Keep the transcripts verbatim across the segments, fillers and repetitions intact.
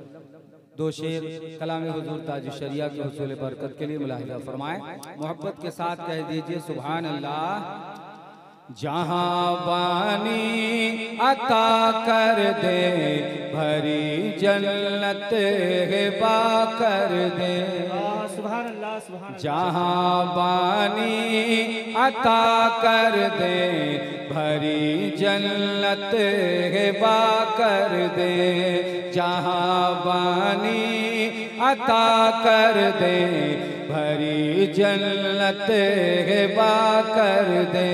दो शेर कलाम हुजूर ताज शरिया के हुसूल बरकत के लिए मुलाहिजा फरमाएं। मोहब्बत के साथ कह दीजिए सुभान अल्लाह। जहाँ बानी अता कर दे भरी जन्नत हिबा कर दे। सुभान अल्लाह सुभान अल्लाह। जहाँ बानी अता कर दे भरी जन्नत हिबा कर दे। जहाँ बानी अता कर दे भरी जन्नत हिबा कर दे।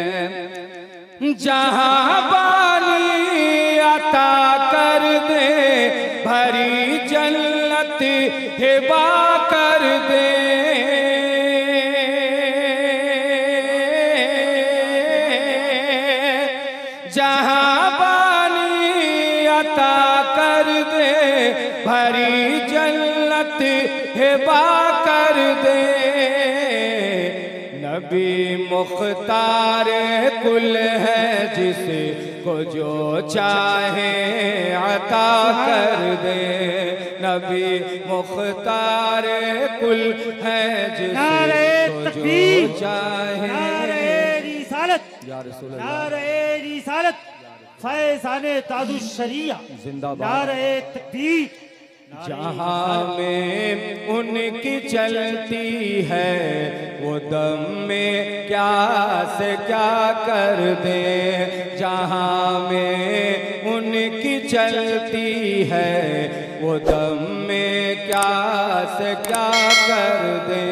जहाँ बानी अता कर दे भरी जन्नत हिबा कर दे। जहाँ बानी अता कर दे भरी जन्नत हिबा कर दे। नबी मुख्तार कुल है जिसको जो चाहे अता कर दे। नबी मुख्तार कुल है जिसको जो चाहे। नारे रिसालत या रसूल अल्लाह। नारे रिसालत फैज़ाने ताजुश शरिया जिंदाबाद। नारे तकबीर। जहाँ में उनकी चलती है वो दम में क्या से क्या कर दे। जहाँ में उनकी चलती है वो दम में क्या से क्या कर दे।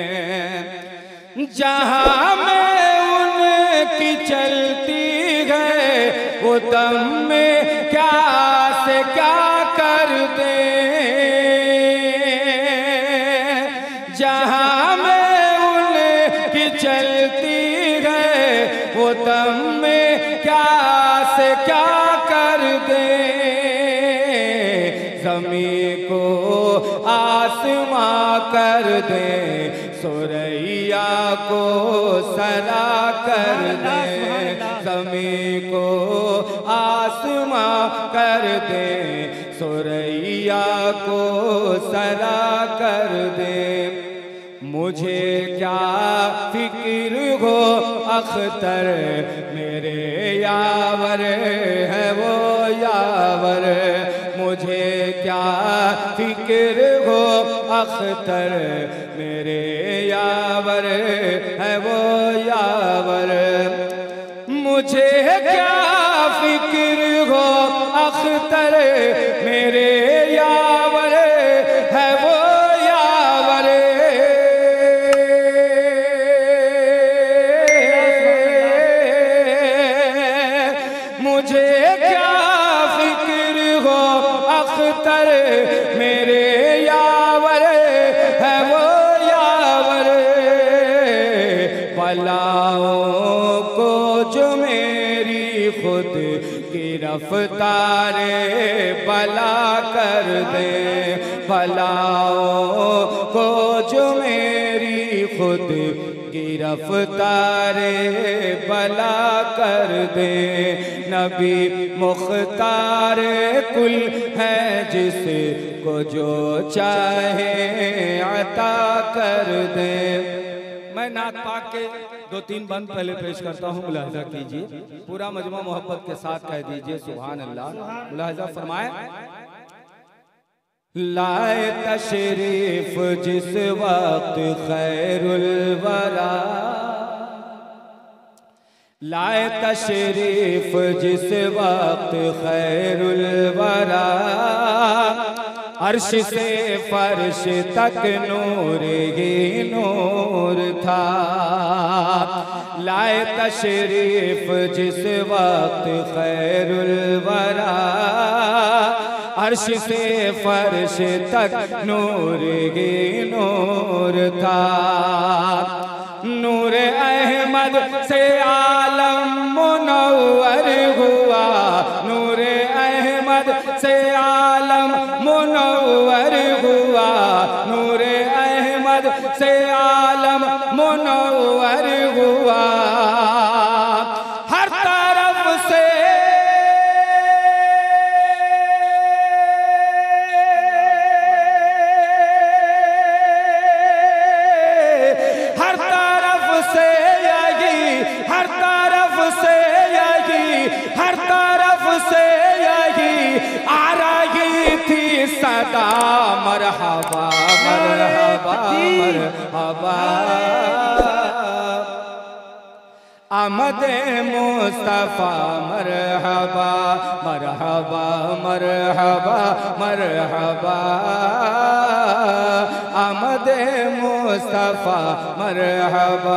जहाँ में उनकी चलती है वो दम में क्या से क्या कर दे। जहाँ में उनकी चलती है वो दम में क्या से क्या कर दे। ज़मीं को आसमां कर दे सुरैया को सरा कर दे। ज़मीं को आसमां कर दे सुरैया को सरा कर दे। मुझे क्या फिक्र हो अख्तर मेरे यावर है वो यावर। मुझे क्या फिक्र हो अख्तर मेरे यावर है वो यावर। मुझे क्या फिक्र हो अख्तर मेरे यावर है वो यावर। मुझे क्या फिक्र हो अख्तर मेरे यावर है वो यावर। बलाओं को जो मेरी खुद गिरफ्तार बला कर दे। बलाओं को जो मेरी खुद गिरफ्तार बला कर दे। नबी मुख्तार कुल है जिसको जो चाहे अता कर दे। मैं नात पाक के दो तीन बंद पहले पेश करता हूँ, मुलाहिजा कीजिए। पूरा मजमा मोहब्बत के साथ कह दीजिए सुभान अल्लाह। मुलाहिजा फरमाए। लाए तशरीफ जिस वक्त खैरुल वरा। लाए तशरीफ जिस वक्त खैरुल वरा। अर्श से फर्श तक नूर ही नूर था। लाए तशरीफ जिस वक्त खैरुल वरा। अर्श से फर्श तक नूर ही नूर था। नूर अहमद से आलम मुनव्वर हुआ। नूर अहमद से आलम मुनव्वर हुआ। नूर अहमद से आलम मुनव्वर हुआ। हर तरफ से आई थी सदा मरहबा मरहबा मरहबा आमद मुस्तफा मरहबा मरहबा मरहबा मरहबा आमद मुस्तफा मरहबा।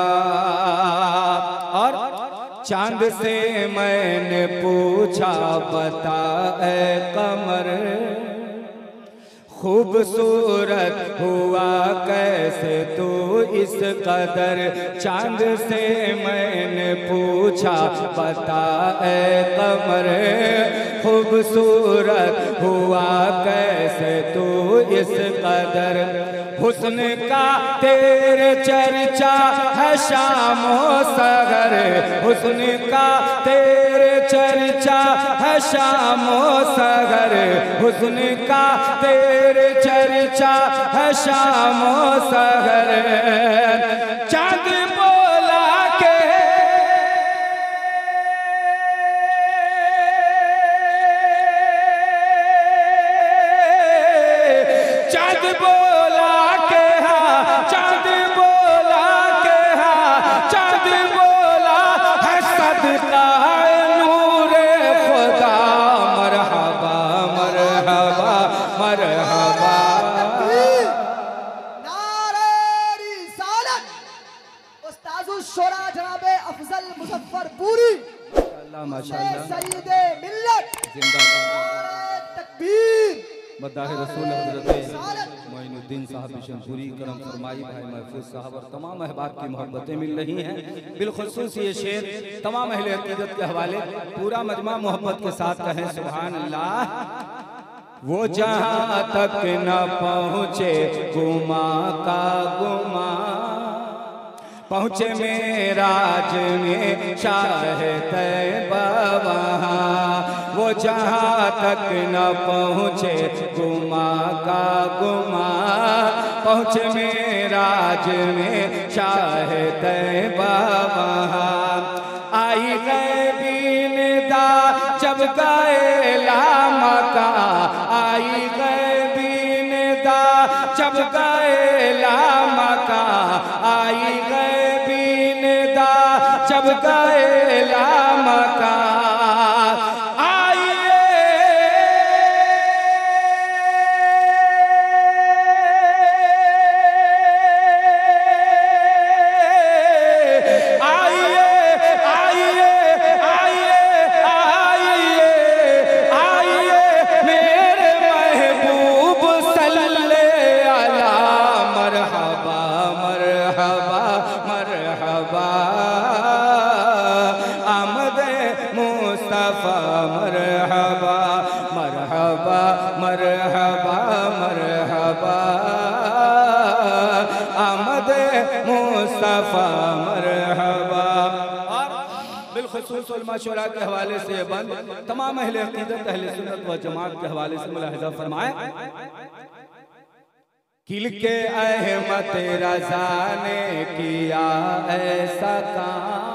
और चांद से मैंने पूछा बता ऐ कमर खूबसूरत हुआ कैसे तू इस कदर। चांद से मैंने पूछा बता ऐ कमर खूबसूरत हुआ कैसे तू इस कदर। हुस्न का तेरे चर्चा है शामो सगर हुस्न का तेरे चर्चा है शामो सगर हुस्न का तेरे चर्चा है शामो सगर। चांद बोला के चांद बोला के हाँ चांद बोला के हाँ चांद बोला है सदका नूरे खुदा मरहबा मरहबा मरहबा। नारे रिसालत उस्ताजुश्शोरा जनाबे अफजल मुजफ्फरपुरी माशाअल्लाह सय्यदे मिल्लत जिंदाबाद। नारे तकबीर मद्दाह रसूल हज़रत मोइनुद्दीन साहब बिशनपुरी करम फरमाई भाई महफूज साहब और तमाम अहबाब की मोहब्बतें मिल रही हैं। बिलखुसूस ये शेर तमाम अहले अक़ीदत के हवाले पूरा मजमा मोहब्बत के साथ कहें सुभान अल्लाह। वो जहाँ तक न पहुँचे गुमा का गुमा पहुँचे मेराज में शाह तैबा वहाँ। वो जहाँ तक न पहुँचे गुमा का गुमा पहुँचे मेराज में शाह तैबा वहाँ। आई गए निदा जब गए लामका आई गए निदा जब गए लामका आई गए निदा जब गए लामका। मरहबा मरहबा मरहबा मरहबा आमद मुस्तफा मरहबा। और बिलखुसूस उलमा शुरा के हवाले से बंद तमाम अहले अक़ीदत अहले सुन्नत व जमात के हवाले से मुलाहिज़ा फरमाए। किल के अहमद रज़ा ने किया ऐसा काम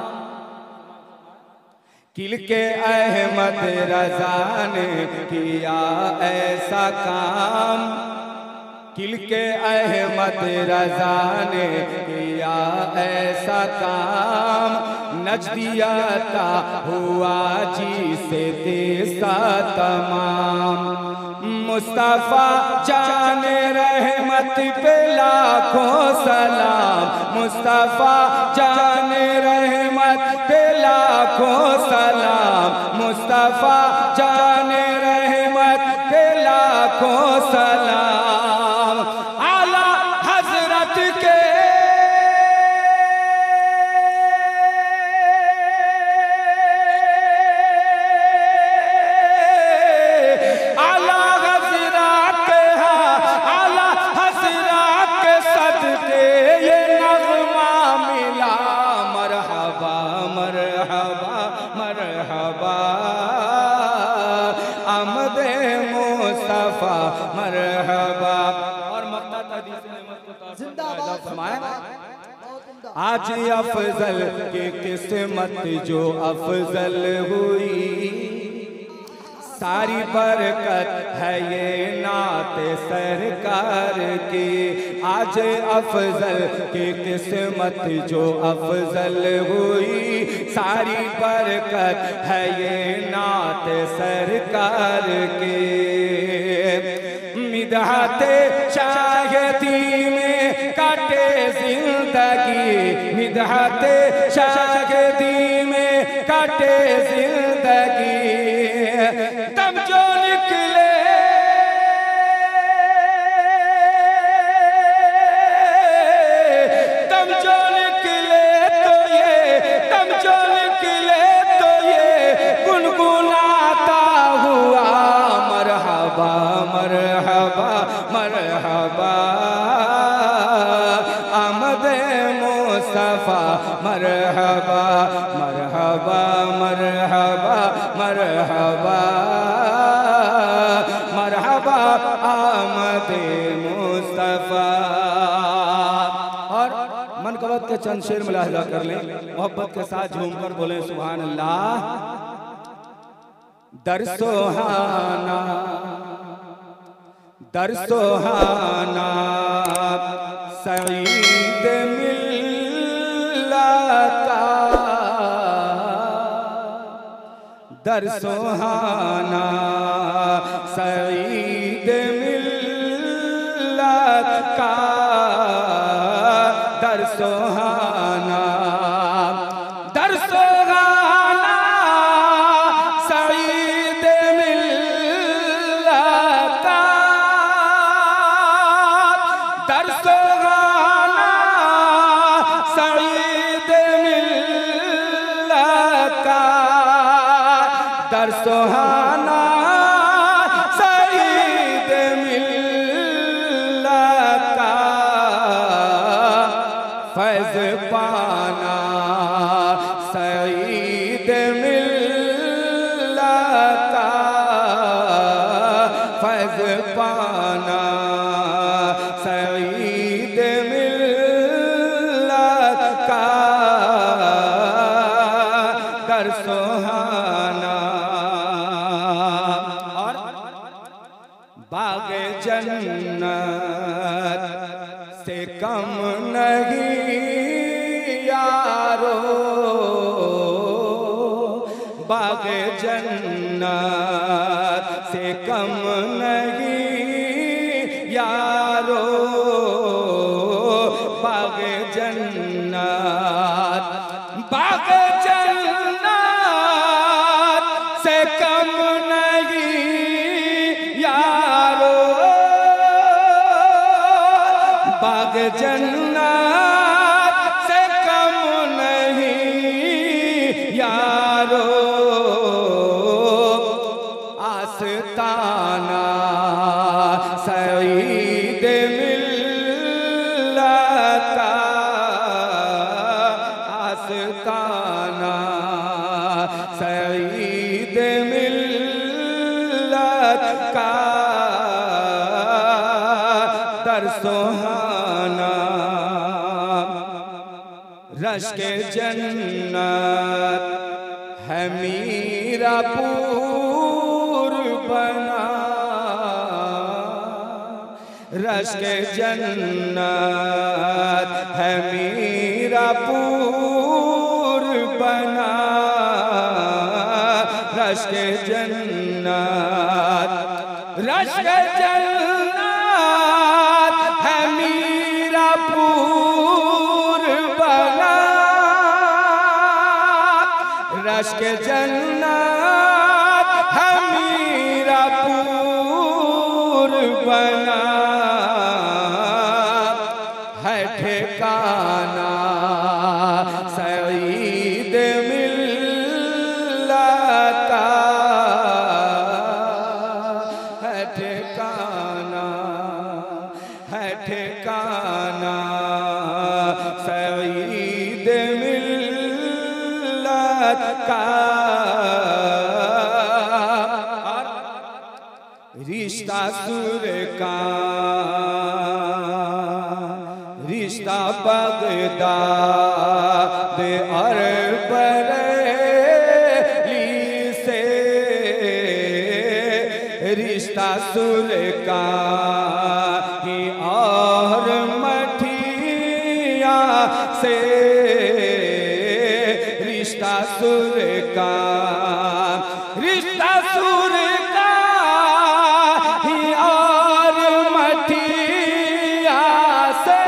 किल के अहमद रज़ा ने किया ऐसा काम किल के अहमद रज़ा ने किया ऐसा काम। नजदियता हुआ जी से देसा तमाम। मुस्तफ़ा जाने रहमत पे लाखों सलाम मुस्तफ़ा जाने रहमत पे लाखों सलाम मुस्तफ़ा जाने रहमत पे लाखों सलाम। आला हज़रत के मरहबा। और आज अफजल की किस्मत जो अफजल हुई सारी बरकत है ये नात सरकार की। आज अफजल की किस्मत जो अफजल हुई, सारी बरकत है ये नात सरकार की। मिदहाते शायदी में काटे जिंदगी, मिदहाते शायदी में काटे जिंदगी। तब जो निकले तब जो निकले तो ये तब जो निकले तो ये गुनगुनाता हुआ मरहबा मरहबा मरहबा आमद मुस्तफा मरहबा मरहबा मरहबा मरहबा मरहबा आमद मुस्तफा। और मनकबत के चंद शेर मुलाहिजा कर लें, मोहब्बत के साथ झूमकर बोले सुभान अल्लाह। दर सोहाना दर सोहाना सईद मिल्लत का, दर सोहाना सईद मिल्लत का, दर सोहाना दर सोहाना सईद मिल्लत का, दर सोहाना सईद मिल्लत का, दर सोहाना सईद मिल्लत का। फैज़ पाना सईद मिल्लत का, फैज़ पाना सईद मिल्लत का, दर सोहाना। और बाग जन्नत से कम नहीं यारो, बाग जन्नत से कम नहीं यारो, बाग जन्नत बाग जन्नत से कम नहीं यारो, बाग जन्नत से कम नहीं यारो। आस्ताना सईद मिल्लत का, आस्ताना सईद मिल्लत का, दर सोहाना। रश्क जन्नत है मीरापुर बना, रश्क जन्नत है मीरापुर बना, रश्क जन्नत रश्क जन्नत है मीरापुर बना, रश्क जन्नत है मीरापुर बना, है ठिकाना सईद मिल्लत का, है ठिकाना है ठिकाना सईद मिल्लत का। रिश्ता सुर का रिश्ता बगदाद और बरेली से, सुर का ही और मठिया से रिश्ता सुर का, रिश्ता सुर का ही और मठिया से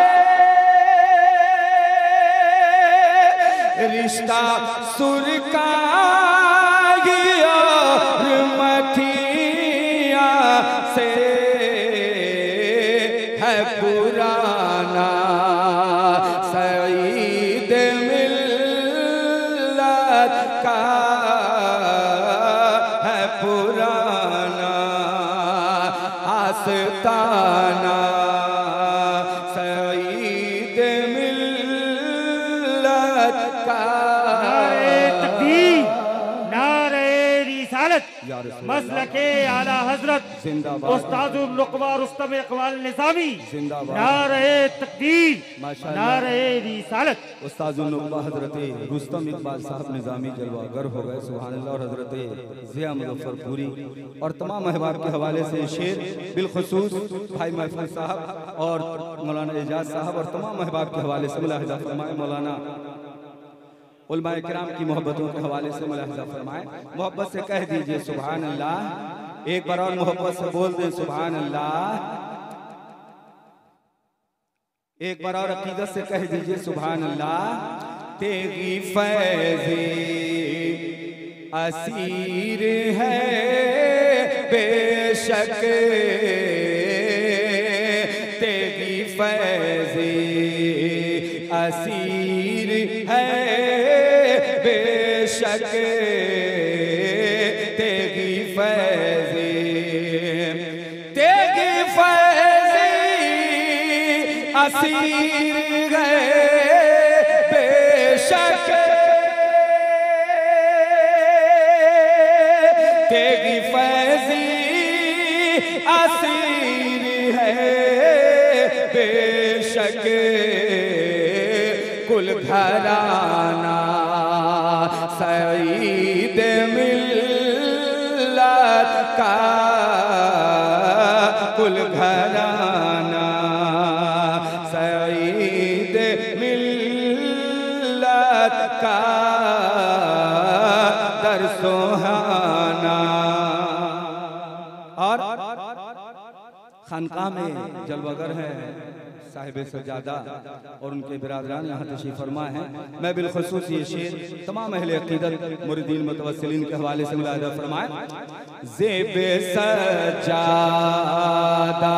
रिश्ता सुर का ही और मठिया से है पुराना सईद मिल्लत का है पुराना आस्ताना सईद मिल्लत का। नारे तकबीर, नारे रिसालत, मसलके आला हजरत उस्तादुल नुक़बा रुस्तम इक़बाल निज़ामी, नारे तकबीर, नारे रिसालत। उस्तादुल नुक़बा हजरत रुस्तम इक़बाल साहब निज़ामी जलवागर हो गए सुभान अल्लाह। और हजरत ज़िया मुज़फ़्फ़रपुरी और तमाम अहबाब के हवाले से शेर बिलखुसूस भाई महफूज साहब और मौलाना एजाज साहब और तमाम अहबाब के हवाले से मुलाहिज़ा फरमाए। मौलाना उलमाए किराम की मोहब्बतों के हवाले से मुलाहिज़ा फरमाए। मोहब्बत से कह दीजिए सुभान अल्लाह, एक बार और मोहब्बत से बोल दें सुभान अल्लाह, एक बार और अकीदत से कह दीजिए सुभान अल्लाह। तेरी फैज़े असीर है बेशक, तेरी फैज़े असीर है बेशक, तेरी फैज़े तेरी फैज़े असीर है बेशक, तेरी फैज़ी असीर है बेशक, कुल घराना सईद मिल्लत का, कुल घराना सईद मिल्लत का दर सुहाना। और खानकाह में जलवागर है साहिब सजादा और उनके बिरादरान यहाँ तशरीफ़ फरमा है। मैं बिलखुसूस ये शेर तमाम अहले अक़ीदत मुरीदीन मुतवस्सिलीन के हवाले से मुलाहिज़ा फरमाए। ज़ेब सजादा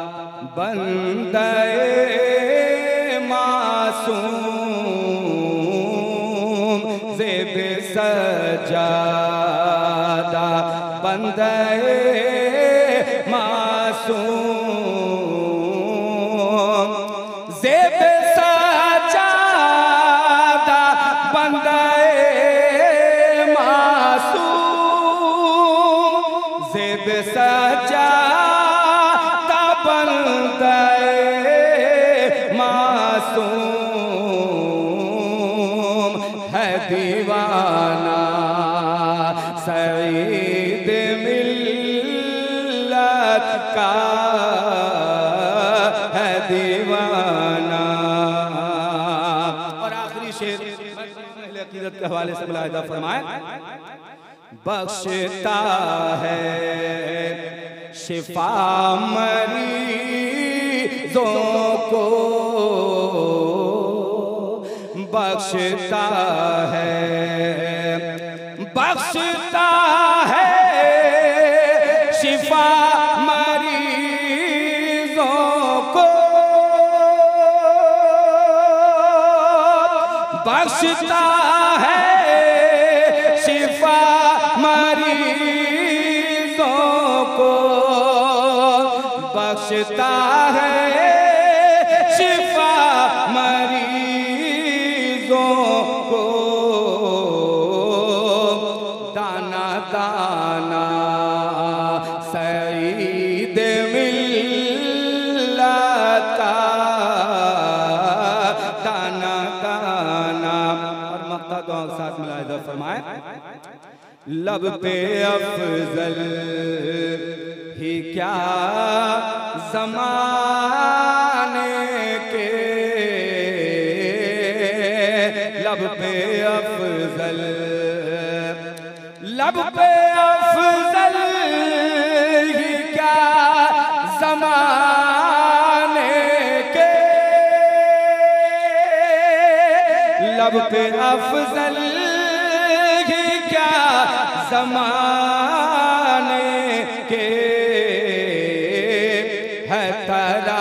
बंदे मासूम, ज़ेब सजादा बंदे मासूम, ज़ेब सजादा बंदे मासूम, ज़ेब सजादा बंदे मासूम है दीवाना सईद मिल्लत का है दीवाना। और आखिरी शेर अहले अक़ीदत के हवाले से मुलाहिज़ा फरमाए। बख्शता है शिफा मरीज़ों को, बख्शता है बख्शता है शिफा मरीज़ों को, बख्शता है शिफा मरीज़ों को, बख्शता है शिफा मरीज़ों को, दाना दाना सईद मिल्लत का, दाना दाना। और मक्ता को साथ मुलाहिज़ा फरमाए। लब पे अफजल ही क्या ज़माने के लब पे अफजल, लब पे अफजल ही क्या ज़माने के, लब पे अफजल ही क्या ज़माने के है तरा